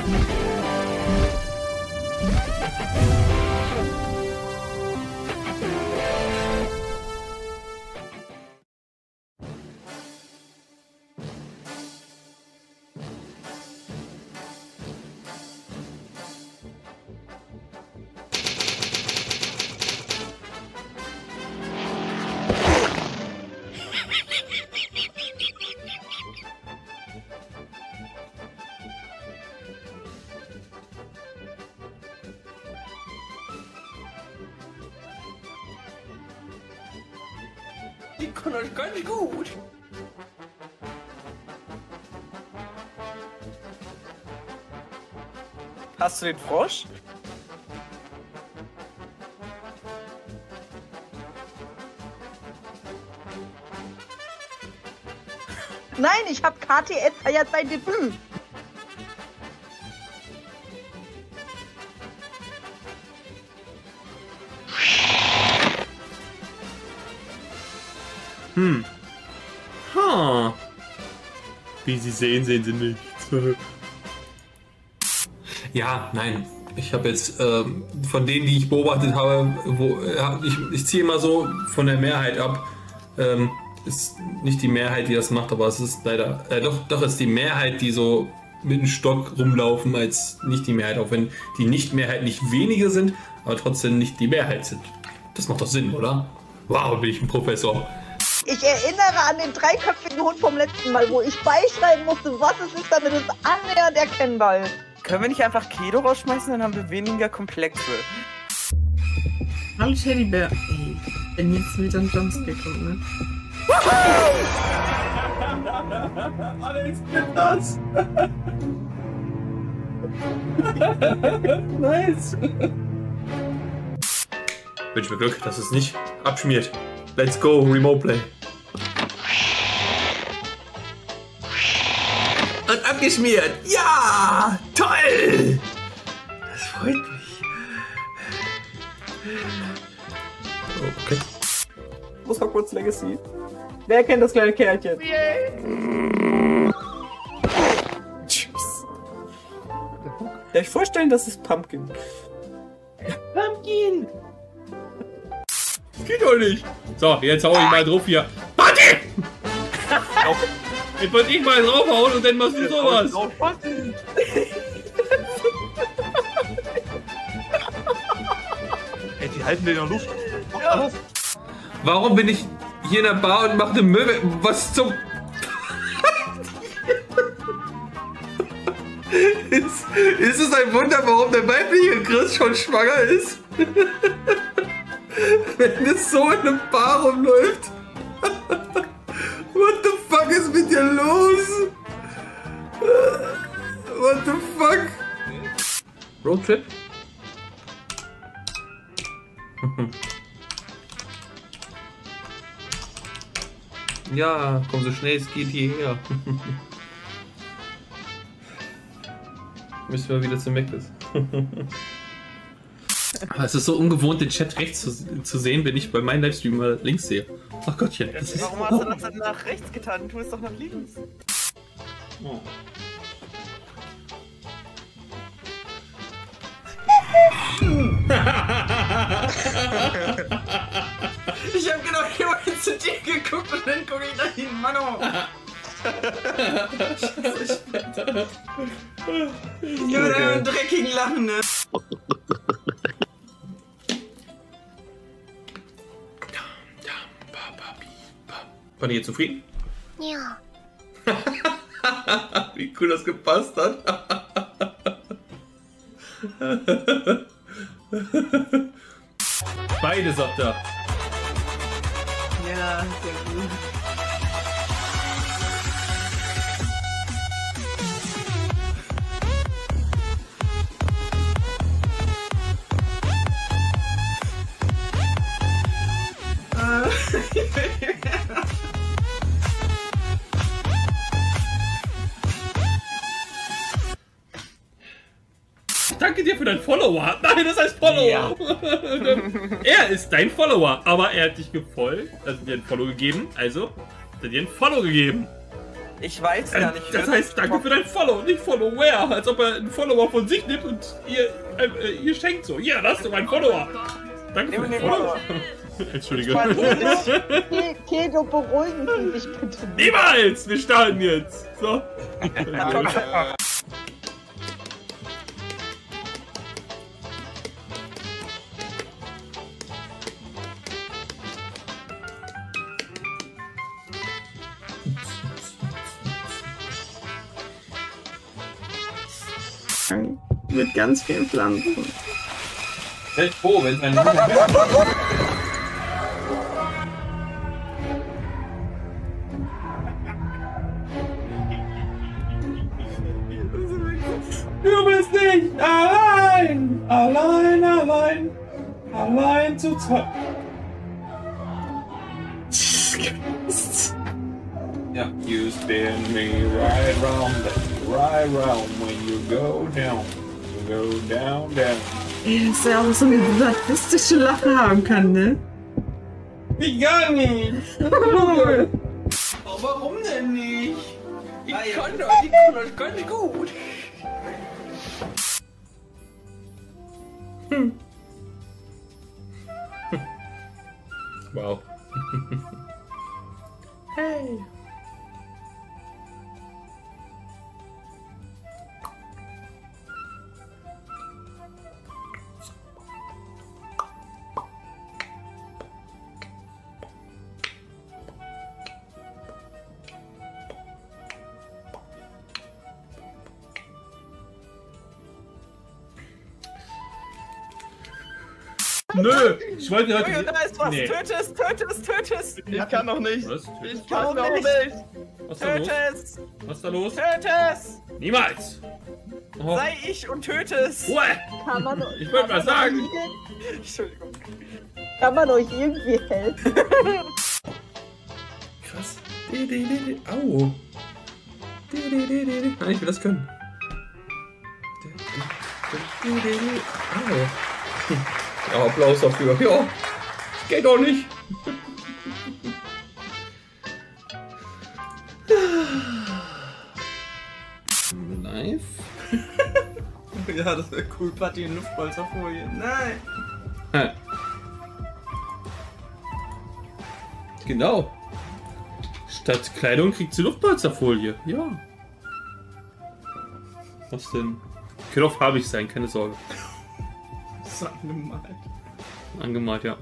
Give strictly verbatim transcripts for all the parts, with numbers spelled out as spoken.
Die kann euch gar nicht gut. Hast du den Frosch? Nein, ich hab K T S feiert sein Debüt. Hm. Ha. Wie Sie sehen, sehen Sie nichts. Ja, nein. Ich habe jetzt ähm, von denen, die ich beobachtet habe, wo äh, ich, ich ziehe immer so von der Mehrheit ab. Ähm, ist nicht die Mehrheit, die das macht, aber es ist leider, äh, doch, doch ist die Mehrheit, die so mit dem Stock rumlaufen, als nicht die Mehrheit, auch wenn die Nicht-Mehrheit nicht wenige sind, aber trotzdem nicht die Mehrheit sind. Das macht doch Sinn, oder? Wow, bin ich ein Professor. Ich erinnere an den dreiköpfigen Hund vom letzten Mal, wo ich beischreiben musste, was es ist, damit es annähernd erkennbar ist. Können wir nicht einfach Kedo rausschmeißen, dann haben wir weniger Komplexe. Hallo Teddybär. Ey, wenn jetzt wieder ein Jumpscare kommt, ne? Alex, nimm das! Nice! Wünsch mir Glück, dass es nicht abschmiert. Let's go, Remote Play. Und abgeschmiert! Ja! Toll! Das freut mich. Okay. Muss Hogwarts Legacy. Wer kennt das kleine Kerlchen? Tschüss. Darf ich vorstellen, das ist Pumpkin? Pumpkin! Das geht doch nicht! So, jetzt hau ich mal drauf hier. Warte! Jetzt wollte ich mal draufhauen und dann machst du sowas. Ey, die halten den in der Luft. Ja. Warum bin ich hier in der Bar und mache eine Möwe? Was zum... ist, ist es ein Wunder, warum der weibliche Chris schon schwanger ist? Wenn es so in einem Bar rumläuft. What the fuck ist mit dir los? What the fuck? Roadtrip? Ja, komm so schnell es geht hierher. Müssen wir wieder zum Mc's. Es ist so ungewohnt, den Chat rechts zu, zu sehen, wenn ich bei meinem Livestream mal links sehe. Ach Gottchen. Das ist Warum hast du das dann nach rechts getan? Tu es doch nach links. Oh. Ich hab genau hier zu dir geguckt und dann guck ich nach hinten, Mano. Ich bin einem dreckigen Lachen, ne? War ihr zufrieden? Ja. Wie cool das gepasst hat. Beide, sagt er. Ja, sehr gut. Danke dir für deinen Follower. Nein, das heißt Follower. Ja. Er ist dein Follower, aber er hat dich gefolgt, also dir ein Follow gegeben. Also hat er dir ein Follow gegeben. Ich weiß Äh, gar nicht. das heißt, danke für dein Follow, nicht Follower. Als ob er einen Follower von sich nimmt und ihr, äh, ihr schenkt so. Ja, das ist mein Follower. Danke für den Follower. Entschuldige. Ke- Kedo, beruhigen Sie sich bitte. Niemals! Wir starten jetzt. So. Mit ganz vielen Pflanzen. Selbst froh, wenn es ein Du bist nicht allein, allein, allein, allein zu zweit. Ja, you spin me right round, right round when you go down, you go down, down. Ey, dass er auch so eine sadistische Lache haben kann, ne? Ich gar nicht. Oh, warum denn nicht? Ich kann doch, ich kann das ganz gut. Hm. Wow. Hey. Nö, ich wollte heute. Oh, da ist was. Nee. Töte es, töte es, töte es. Ich kann noch nicht. Was? Ich Kann kann noch nicht. nicht. Was ist da los? Töte es, Was ist da los? töte es. Niemals! Oh. Sei ich und töte es. Ruhe! Kann man, Ich wollte mal kann man sagen. euch irg- Entschuldigung. Kann man euch irgendwie helfen? Krass. Di, di, di, di. Au. Di, di, di, di, di. Nein, ich will das können. Di, di, di, di, di. Au. Hm. Ja, Applaus dafür. Ja. Geht doch nicht. Live. Ja, das wäre cool. Party in Luftpolsterfolie. Nein. Ha. Genau. Statt Kleidung kriegt sie Luftpolsterfolie. Ja. Was denn? Kann auch farbig sein, keine Sorge. Das ist angemalt. Angemalt, ja.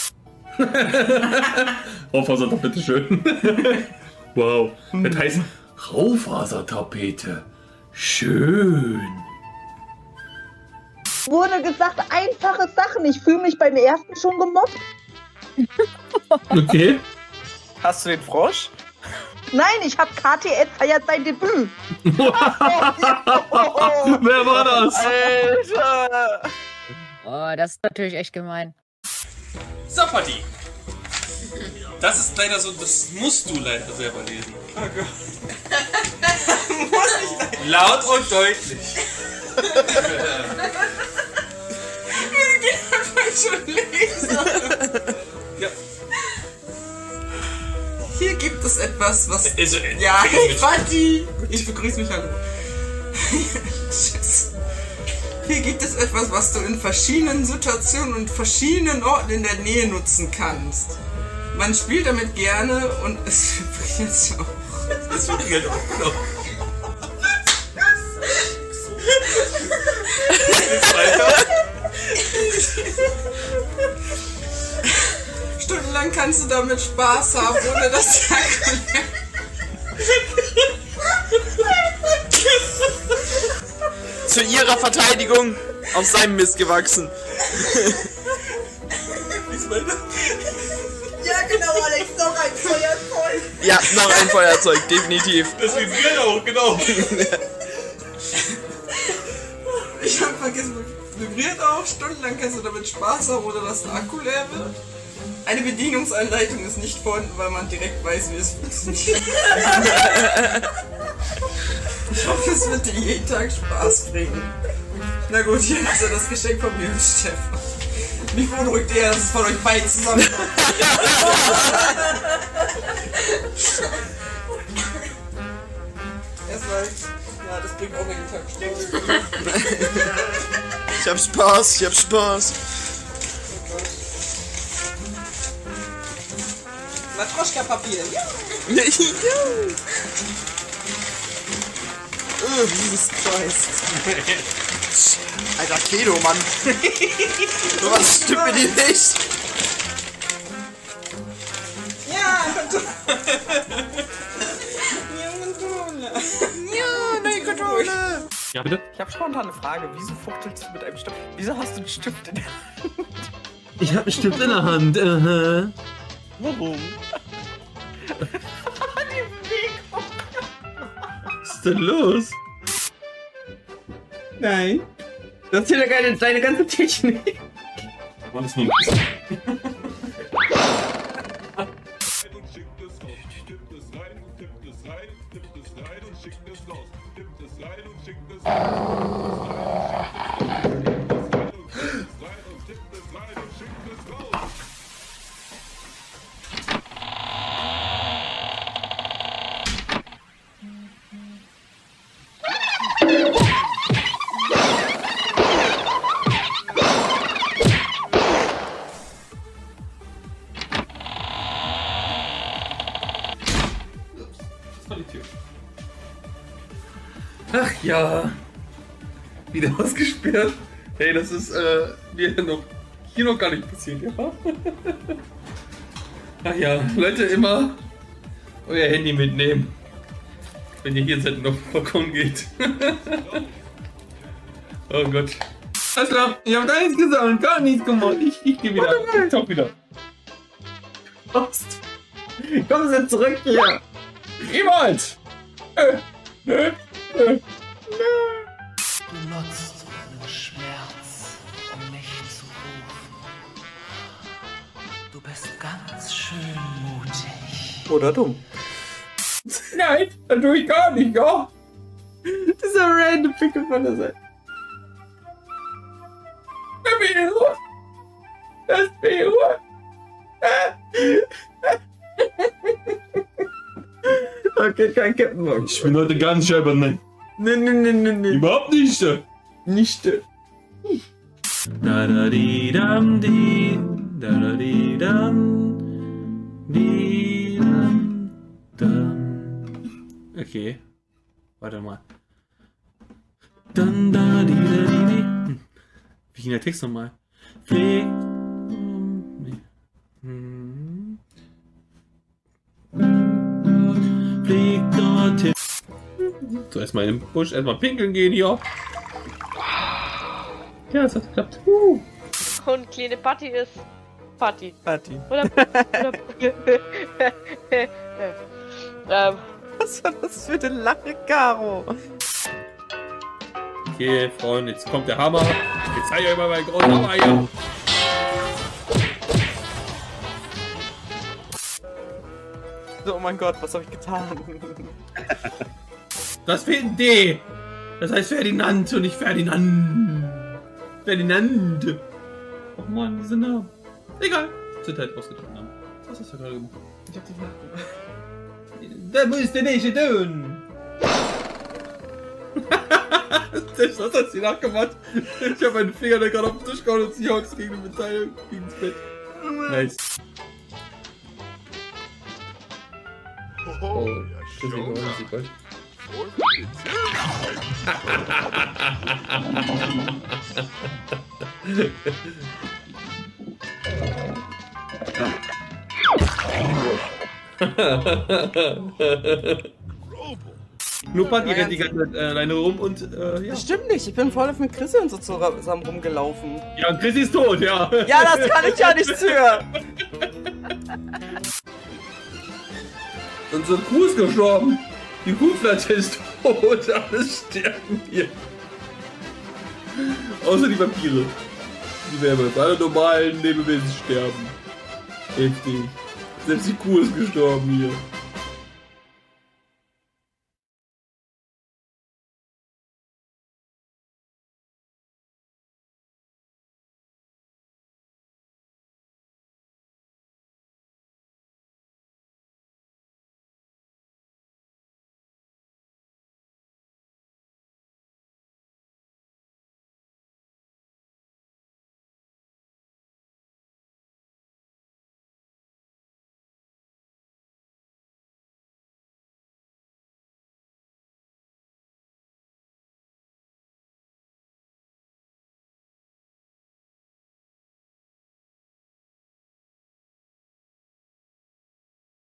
Raufasertapete, bitteschön. Wow. Das heißt Raufasertapete. Schön. Wurde gesagt, einfache Sachen. Ich fühle mich beim ersten schon gemobbt. Okay. Hast du den Frosch? Nein, ich habe K T S feiert sein Debüt. Wer war das? Alter! Oh, das ist natürlich echt gemein. So, Patti. Das ist leider so, das musst du leider selber lesen. Oh Gott. Laut und deutlich. schon lesen. Ja. Hier gibt es etwas, was... Also, äh, ja, bitte, bitte. Patti! Ich begrüße mich, hallo. Tschüss. Hier gibt es etwas, was du in verschiedenen Situationen und verschiedenen Orten in der Nähe nutzen kannst. Man spielt damit gerne und es vibriert auch. Das vibriert auch, genau. Geht's weiter? Stundenlang kannst du damit Spaß haben, ohne dass der Zu ihrer Verteidigung auf seinem Mist gewachsen. Geht's weiter? Ja, genau, Alex, noch ein Feuerzeug. Ja, noch ein Feuerzeug, definitiv. Das vibriert auch, genau. Ich hab vergessen, vibriert auch. Stundenlang kannst du damit Spaß haben, ohne dass der Akku leer wird. Eine Bedienungsanleitung ist nicht vorhanden, weil man direkt weiß, wie es funktioniert. Ich hoffe, es wird dir jeden Tag Spaß bringen. Na gut, hier ist ja das Geschenk von mir, Stefan. Mich beunruhigt eher, dass es von euch beiden zusammen Likes. Ja, das bringt auch jeden Tag Stolz. Ich hab Spaß, ich hab Spaß. Oh Gott. Matroschka-Papier. Ja. Ja. Oh, Jesus Christ. Alter, Kedo, Mann. Was stimmt mit dir nicht? Ja, Controller. Ja, neue Controller. Ja, bitte? Ich habe spontan eine Frage. Wieso fuchtelst du mit einem Stift? Wieso hast du einen Stift in der Hand? Ich hab einen Stift in der Hand. Uh-huh. Warum? Was ist denn los? Nein. Das ist ja deine, deine ganze Technik. War das nur ein bisschen? Ach ja, wieder ausgesperrt. Hey, das ist äh, mir noch hier noch gar nicht passiert, ja? Ach ja, Leute, immer euer Handy mitnehmen, wenn ihr hier seid und auf den Balkon geht. Oh Gott. Alles klar, ich hab gar nichts gesagt, gar nichts gemacht. Ich, ich geh wieder. Ich tauch wieder. Post. Kommen Sie zurück hier. Niemals! Äh, äh, äh. Du nutzt meinen Schmerz, um mich zu rufen. Du bist ganz schön mutig. Oder dumm. Nein, das tue ich gar nicht, ja? Dieser random Pickel von der Seite. Lass mich in Ruhe! Lass mich in Ruhe! Okay, kein Captain Morgan. Ich bin heute ganz selber, nein. Nee, nee, nee, nee, nee. Überhaupt nicht. Nicht. Da da di dam di, da da di dam, di dam, dam. Okay, warte mal. Dann da di da di di. Hm. Wie ging der Text nochmal? Flieg. Hm. Flieg dorthin. So, erstmal in den Busch, erstmal pinkeln gehen hier. Ja, das hat geklappt. Uh. Und kleine Party ist Party. Party. Oder. oder ähm. Was war das für eine Lache, Caro? Okay, Freunde, jetzt kommt der Hammer. Jetzt zeige ich euch mal meinen großen Hammer hier. So, oh mein Gott, was habe ich getan? Das fehlt ein D. Das heißt Ferdinand und nicht Ferdinand. Ferdinand. Oh Mann, diese Namen. Egal. Sind halt ausgedrückt Namen. Was hast du gerade gemacht? Ich hab dich nachgemacht. Das musst du nicht tun. Was hat sie nachgemacht? Ich habe meinen Finger da gerade auf den Tisch gehauen und Seahawks gegen die Metall gegen das Bett. Nice. Oh, das ist Gold. Nur Party rennt die ganze Zeit äh, alleine rum und äh, ja. Das stimmt nicht, ich bin voll auf mit Chrissy und so zusammen rumgelaufen. Ja, und Chrissy ist tot, ja. Ja, das kann ich ja nicht für. Unsere Kuh ist gestorben. Die Kuhflasche ist tot. Alles sterben hier. Außer die Vampire. Die werden alle normalen Lebewesen sterben. Heftig. Selbst die Kuh ist gestorben hier.